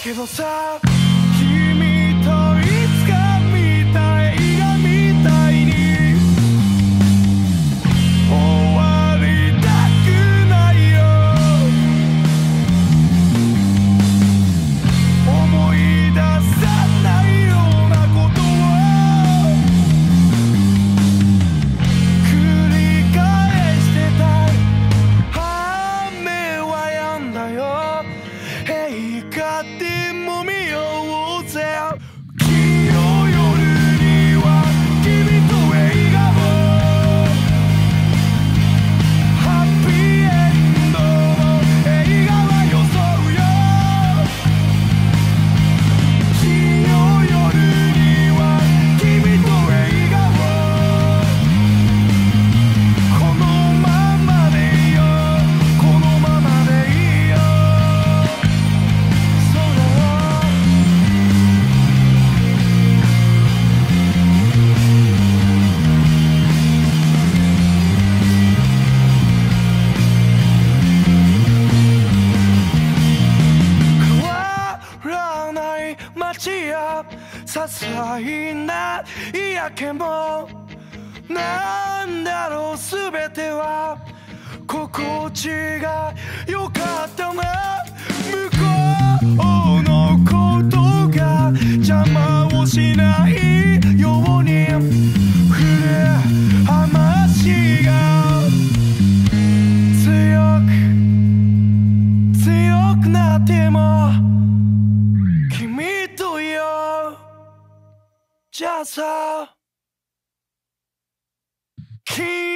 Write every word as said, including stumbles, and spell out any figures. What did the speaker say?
けどさ、君といつか見た映画みたいに終わりたくないよ。思い出さないようなことを繰り返してたい。雨は止んだよ、映画でも見ようぜ。金曜夜には君と映画を、ハッピーエンドの映画は予想よ。金曜夜には君と映画を、このままでいいよ、このままでいいよ。そうだよ。変わらない街や些細な嫌気も、なんだろう全ては心地が良かったな。向こうのことが邪魔をしないように、古い話が強く強くなっても君といよう。じゃあさ、君